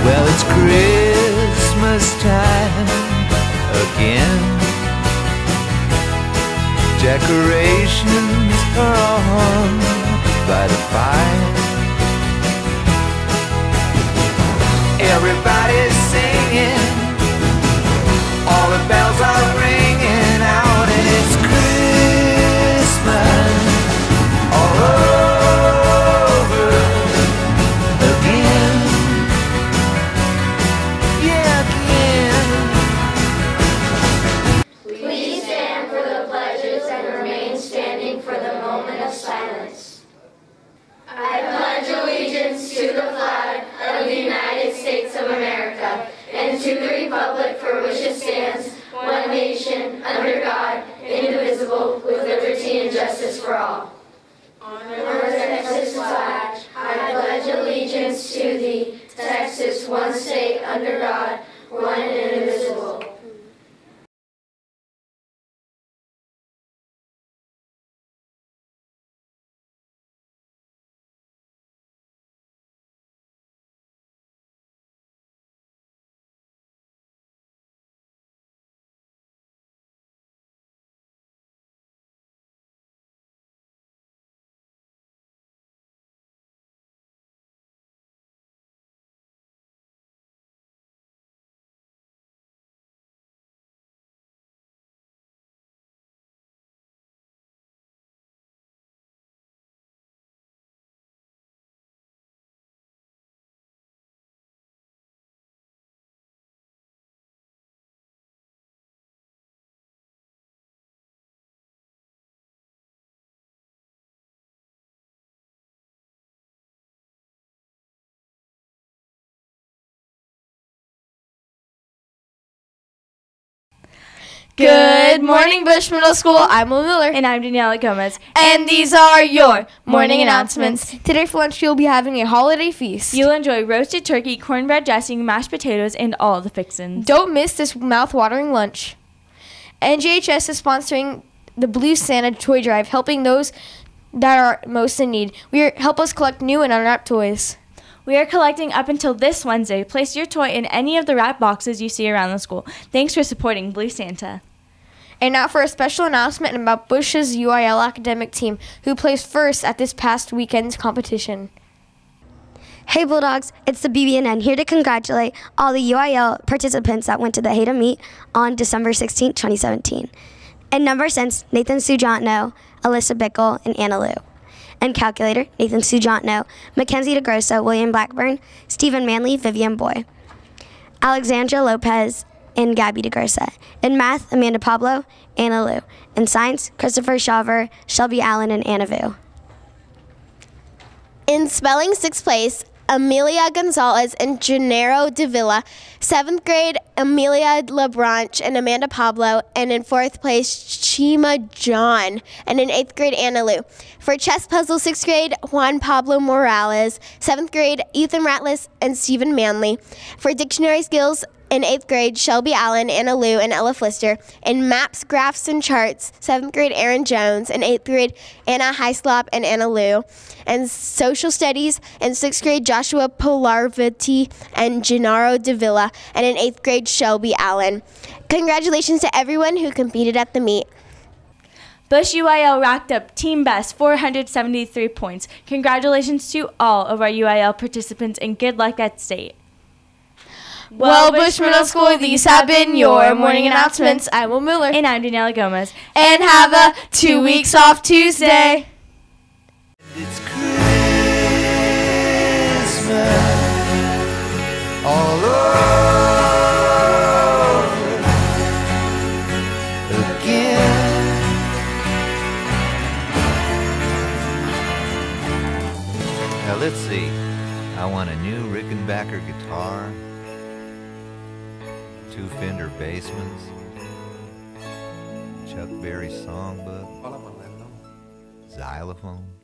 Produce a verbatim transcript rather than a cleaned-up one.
Well, it's Christmas time again. Decorations are on by the fire. Everybody's singing, all the bells are ringing out, and it's Christmas all over again. Yeah, again. Please stand for the pledges and remain standing for the moment of silence. I pledge allegiance to the flag of the United States of America and to the republic for which it stands, one nation, under God, indivisible, with liberty and justice for all. Honor the Texas flag. I pledge allegiance to thee, Texas, one state, under God, one and indivisible. Good morning, Bush Middle School. I'm Will Miller. And I'm Daniela Gomez. And these are your morning announcements. Today for lunch, we'll be having a holiday feast. You'll enjoy roasted turkey, cornbread dressing, mashed potatoes, and all the fixins. Don't miss this mouth-watering lunch. N G H S is sponsoring the Blue Santa Toy Drive, helping those that are most in need. We are, help us collect new and unwrapped toys. We are collecting up until this Wednesday. Place your toy in any of the wrap boxes you see around the school. Thanks for supporting Blue Santa. And now for a special announcement about Bush's U I L academic team, who placed first at this past weekend's competition. Hey Bulldogs, it's the B B N N here to congratulate all the U I L participants that went to the Hay to Meet on December sixteenth, twenty seventeen. In number sense, Nathan Sujontno, Alyssa Bickle, and Anna Lou. And calculator, Nathan Sujontno, Mackenzie DeGrosso, William Blackburn, Stephen Manley, Vivian Boy, Alexandra Lopez, and Gabby DeGrossa. In math, Amanda Pablo, Anna Lou. In science, Christopher Shaver, Shelby Allen, and Anna Vu. In spelling, sixth place, Amelia Gonzalez and Gennaro Davila. Seventh grade, Amelia LeBranch and Amanda Pablo. And in fourth place, Chima John. And in eighth grade, Anna Lou. For chess puzzle, sixth grade, Juan Pablo Morales. Seventh grade, Ethan Ratliss and Stephen Manley. For dictionary skills, in eighth grade, Shelby Allen, Anna Lou, and Ella Flister. In maps, graphs, and charts, seventh grade, Aaron Jones. In eighth grade, Anna Heislop and Anna Lou. And social studies, in sixth grade, Joshua Polarviti and Gennaro Davila. And in eighth grade, Shelby Allen. Congratulations to everyone who competed at the meet. Bush U I L racked up team best four hundred seventy-three points. Congratulations to all of our U I L participants and good luck at state. Well, Bush Middle School, these have been your morning announcements. I'm Will Miller. And I'm Daniela Gomez. And have a two weeks off Tuesday. It's Christmas all over again. Now let's see. I want a new Rickenbacker guitar, two Fender Bassmans, Chuck Berry songbook, xylophone,